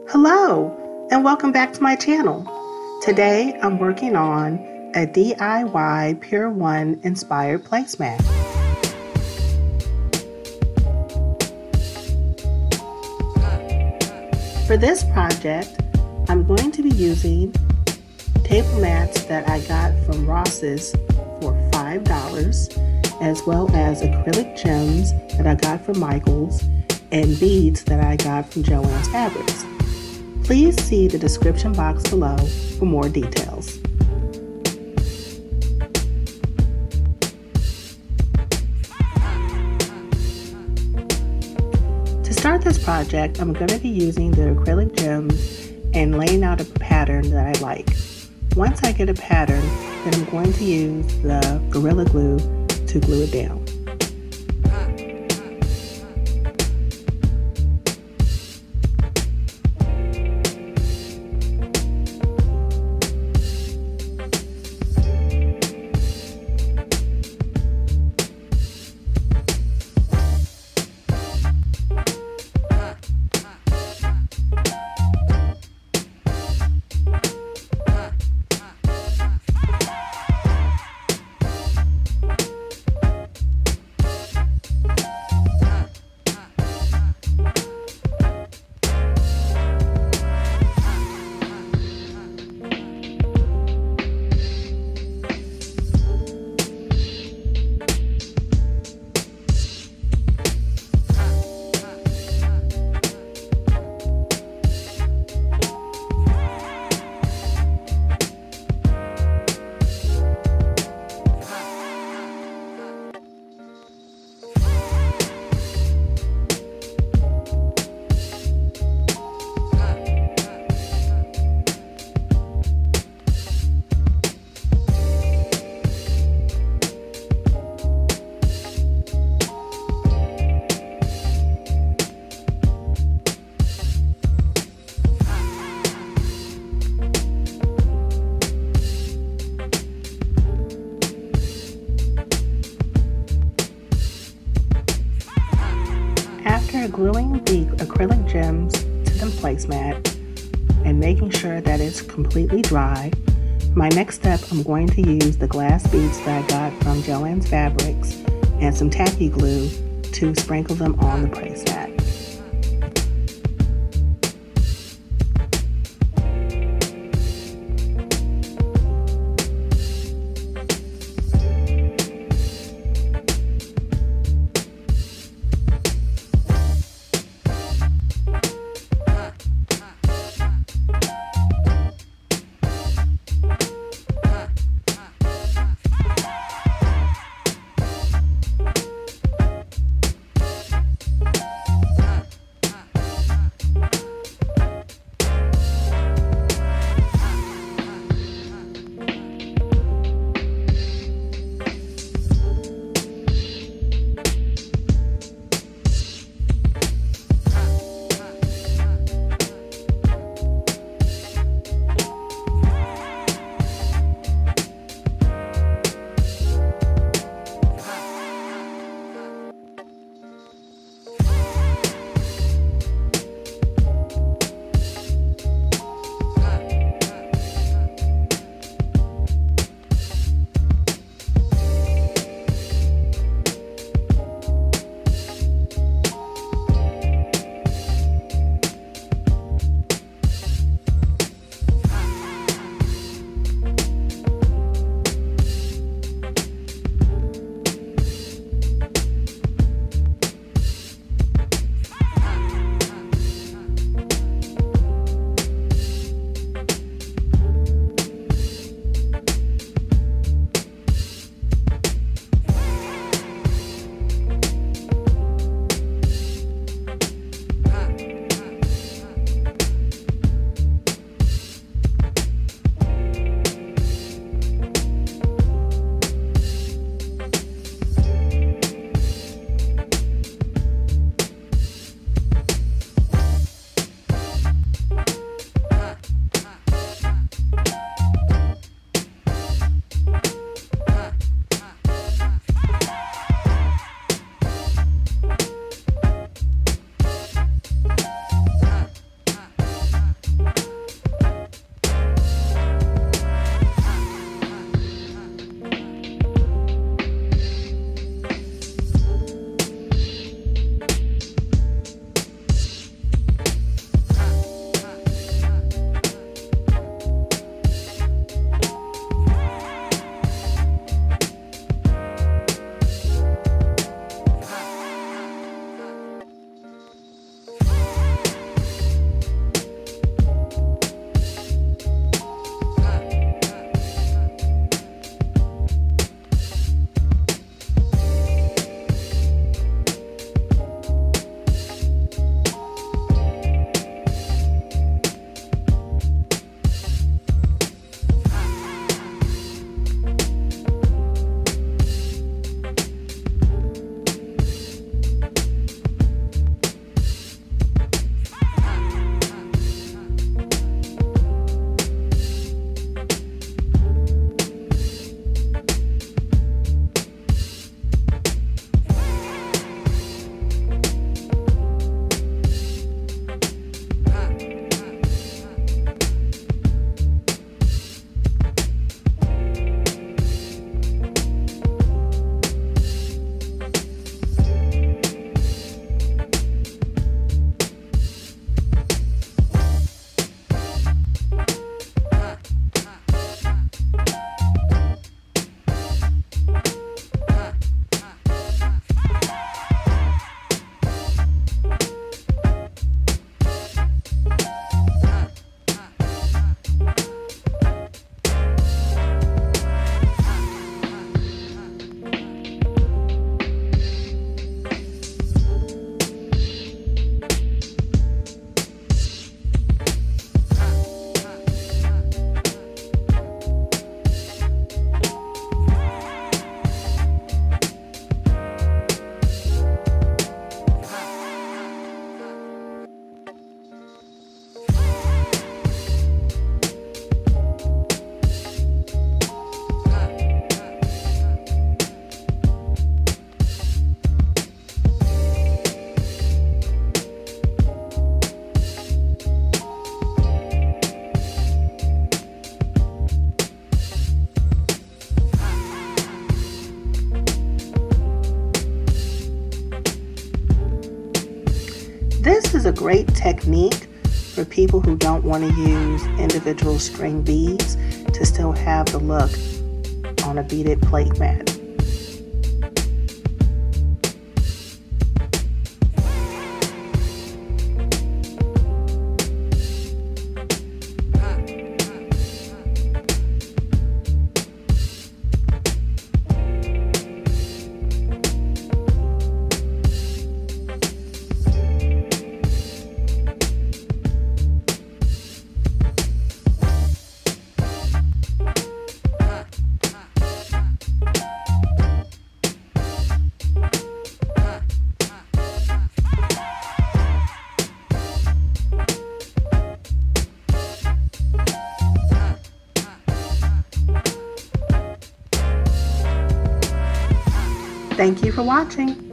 Hello, and welcome back to my channel. Today, I'm working on a DIY Pier 1 inspired placemat. For this project, I'm going to be using table mats that I got from Ross's for $5, as well as acrylic gems that I got from Michaels and beads that I got from Joann's Fabrics. Please see the description box below for more details. To start this project, I'm going to be using the acrylic gems and laying out a pattern that I like. Once I get a pattern, then I'm going to use the Gorilla Glue to glue it down. After gluing the acrylic gems to the placemat and making sure that it's completely dry, my next step, I'm going to use the glass beads that I got from Joann's Fabrics and some tacky glue to sprinkle them on the placemat. is a great technique for people who don't want to use individual string beads to still have the look on a beaded plate mat. Thank you for watching.